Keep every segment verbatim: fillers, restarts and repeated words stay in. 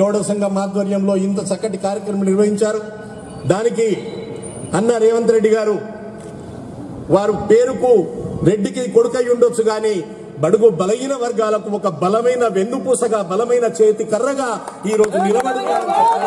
గౌడ సంఘం ఆధ్వర్యంలో ఇంత చక్కటి కార్యక్రమం నిర్వహించారు. దానికి అన్న రేవంత్ రెడ్డి గారు వారు పేరుకు రెడ్డికి కొడుకై ఉండొచ్చు కానీ బడుగు బలహీన వర్గాలకు ఒక బలమైన వెన్నుపూసగా బలమైన చేతి కర్రగా ఈ రోజు నిలబడుతున్నారు.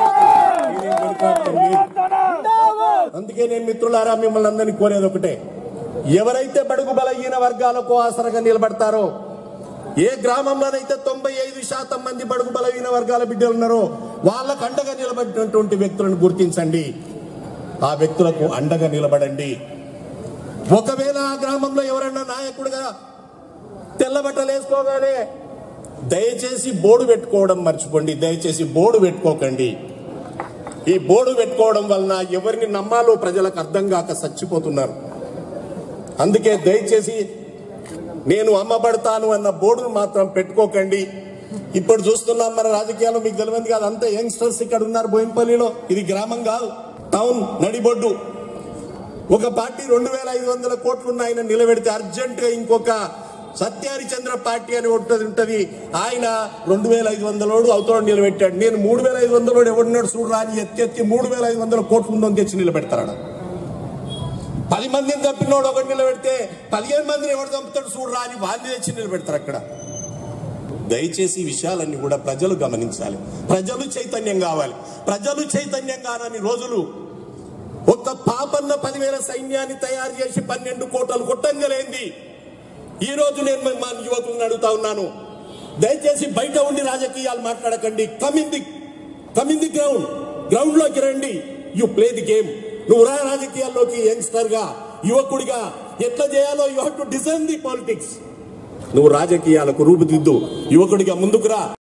అందుకే నేను మిత్రులారా మిమ్మల్ని అందరినీ కోరేది ఒకటే, ఎవరైతే బడుగు బలహీన వర్గాలకు ఆసరగా నిలబడతారో, ఏ గ్రామంలోనైతే తొంభై ఐదు శాతం మంది బడుగు బలహీన వర్గాల బిడ్డలు ఉన్నారో వాళ్ళకు అండగా నిలబడినటువంటి వ్యక్తులను గుర్తించండి, ఆ వ్యక్తులకు అండగా నిలబడండి. ఒకవేళ ఆ గ్రామంలో ఎవరైనా నాయకుడిగా తెల్లబట్టలు వేసుకోగానే దయచేసి బోర్డు పెట్టుకోవడం మర్చిపోండి. దయచేసి బోర్డు పెట్టుకోకండి. ఈ బోర్డు పెట్టుకోవడం వలన ఎవరిని నమ్మాలో ప్రజలకు అర్థం కాక చచ్చిపోతున్నారు. అందుకే దయచేసి నేను అమ్మబడతాను అన్న బోర్డును మాత్రం పెట్టుకోకండి. ఇప్పుడు చూస్తున్నాం మన రాజకీయాల్లో, మీకు తెలియదు కాదు, అంతా యంగ్స్టర్స్ ఇక్కడ ఉన్నారు బోయినపల్లిలో. ఇది గ్రామం కాదు, టౌన్ నడిబొడ్డు. ఒక పార్టీ రెండు వేల ఐదు వందల కోట్లున్న ఆయన నిలబెడితే అర్జెంట్ గా ఇంకొక సత్యహరిచంద్ర పార్టీ అని ఒకటి ఉంటది, ఆయన రెండు వేల ఐదు వందలోడు అవతల నిలబెట్టాడు. నేను మూడు వేల ఐదు వందలోడు ఎవడున్నాడు చూడరా అని ఎత్తి ఎత్తి మూడు వేల ఐదు వందల కోట్లు ఉందని తెచ్చి నిలబెడతాడు. పది మందిని చంపినోడు ఒకటి నిలబెడితే పదిహేను మందిని ఎవరు చంపుతాడు చూడరా అని వాడిని తెచ్చి నిలబెడతారు అక్కడ. దయచేసి ఈ విషయాలన్నీ కూడా ప్రజలు గమనించాలి. ప్రజలు చైతన్యం కావాలి. ప్రజలు చైతన్యం కానని రోజులు ఒక్క పాపన్న పదివేల సైన్యాన్ని తయారు చేసి పన్నెండు కోటలు కొట్టంగలేంది. ఈ రోజు నేను మా యువకులను అడుగుతా ఉన్నాను, దయచేసి బయట ఉండి రాజకీయాలు మాట్లాడకండి. Coming the coming the ground ground లోకి రండి. You play the game. నువ్వు రా రాజకీయాల్లోకి యంగ్స్టర్ గా, యువకుడిగా ఎట్లా చేయాలో you have to design the politics. నువ్వు రాజకీయాలకు రూపుదిద్దు, యువకుడిగా ముందుకు రా.